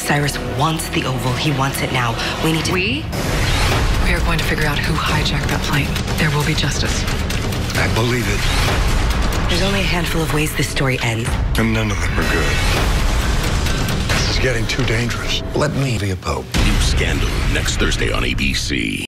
Cyrus wants the Oval. He wants it now. We need to... We are going to figure out who hijacked that plane. There will be justice. I believe it. There's only a handful of ways this story ends. And none of them are good. This is getting too dangerous. Let me be a pope. New Scandal next Thursday on ABC.